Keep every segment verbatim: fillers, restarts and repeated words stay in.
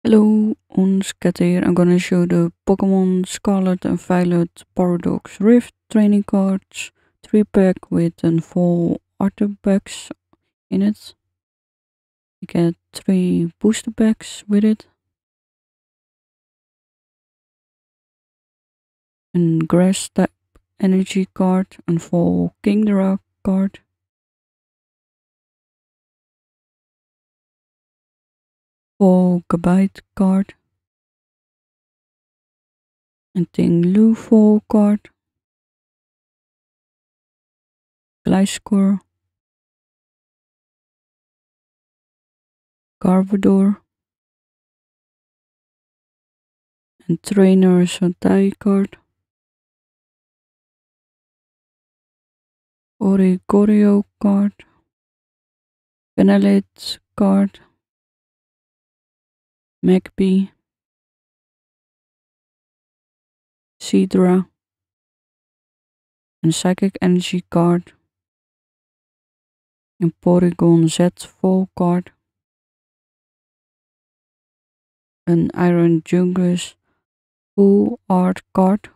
Hello, Onskat here. I'm gonna show the Pokemon Scarlet and Violet Paradox Rift training cards. Three pack with a full artifacts in it. You get three booster packs with it. And grass type energy card and full Kingdra card. Full Gabite card. And Ting full card. Gliscor. Garbodor. And Trainer Santai card. Oricorio card. Vanillite card. Magpie. Seadra. Een Psychic Energy card. Een Porygon Z full card. Een Iron Jungus full art card.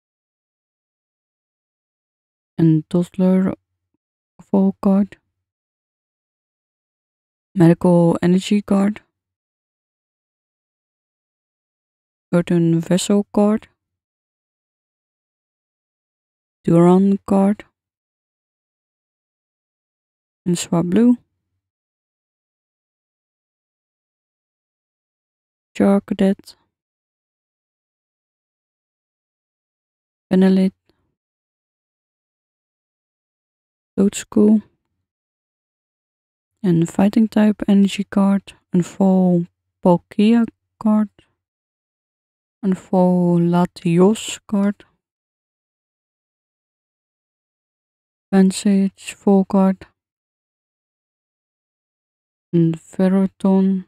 Een Toddler full card. Medical Energy card. Earthen Vessel card. Duran card. Een Swablu. Charcadet. Vanillite. Toadschool. Een Fighting type Energy card. Een full Palkia card. Een full Latios card. Pansage full card. Een Ferroton.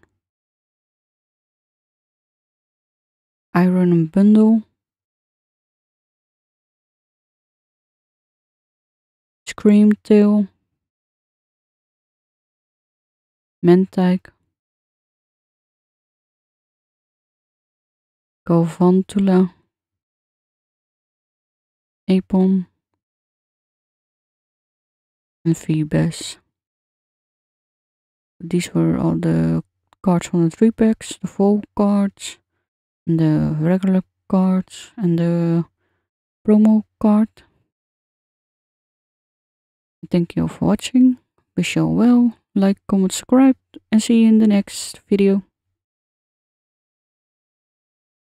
Iron Bundle. Screamtail. Mentike. Galvantula. Apon. And Feebas. These were all the cards from the three packs, the full cards, and the regular cards, and the promo card. Thank you for watching. Wish you all well. Like, comment, subscribe, and see you in the next video.